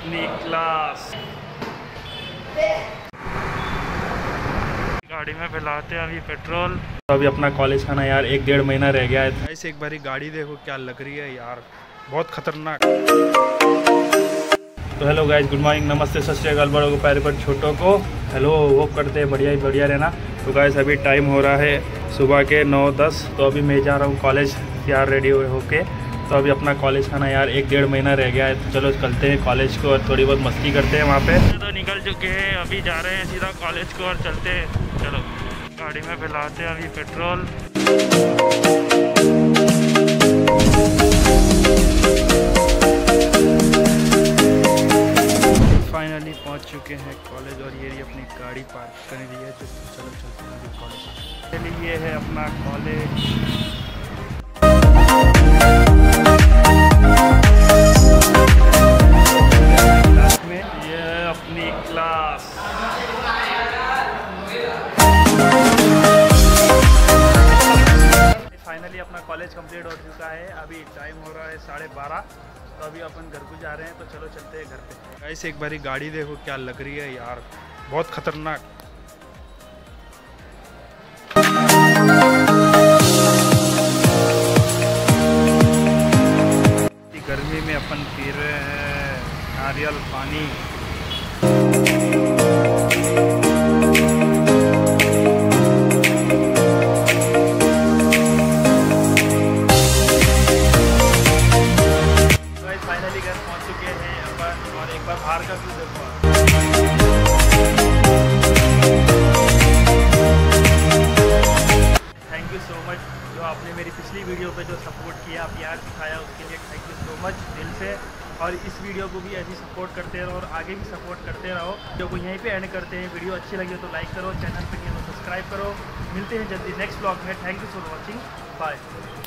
अपनी क्लास। गाड़ी में फैलाते हैं अभी पेट्रोल। अभी अपना कॉलेज का ना यार 1-1.5 महीना रह गया है। ऐसे एक बारी गाड़ी देखो क्या लग रही है यार, बहुत खतरनाक। तो हेलो गाइज, गुड मॉर्निंग, नमस्ते, सत श्री अकाल, बड़ों को प्यारे पर छोटों को हेलो। होप करते हैं बढ़िया ही बढ़िया रहना। तो गाइज अभी टाइम हो रहा है सुबह के 9:10। तो अभी मैं जा रहा हूँ कॉलेज यार रेडी हुए होके। तो अभी अपना कॉलेज का ना यार 1-1.5 महीना रह गया है। तो चलो चलते हैं कॉलेज को और थोड़ी बहुत मस्ती करते हैं वहाँ पे। तो निकल चुके हैं, अभी जा रहे हैं सीधा कॉलेज को और चलते हैं। चलो गाड़ी में फैलाते हैं अभी पेट्रोल। फाइनली पहुंच चुके हैं कॉलेज और ये अपनी गाड़ी पार्क कर दी है। तो चलो चलते हैं अभी कॉलेज। चलिए ये है अपना कॉलेज। क्लास में ये है अपनी क्लास। फाइनली अपना कॉलेज कंप्लीट हो चुका है। अभी टाइम हो रहा है 12:30। तो अभी अपन घर को जा रहे हैं। तो चलो चलते हैं घर पे। ऐसे एक बारी गाड़ी देखो क्या लग रही है यार, बहुत खतरनाक। गर्मी में अपन पी रहे हैं नारियल पानी। फाइनली घर पहुंच चुके हैं अपन और एक बार बाहर का व्यू देखो। थैंक यू सो मच जो आपने मेरी पिछली वीडियो पे जो सपोर्ट किया, प्यार दिखाया, उसके लिए थैंक यू सो मच दिल से। और इस वीडियो को भी ऐसे सपोर्ट करते रहो और आगे भी सपोर्ट करते रहो। वीडियो को यहीं पे एंड करते हैं। वीडियो अच्छी लगी तो लाइक करो, चैनल पे नहीं तो सब्सक्राइब करो। मिलते हैं जल्दी नेक्स्ट व्लॉग में। Thank you for watching, bye.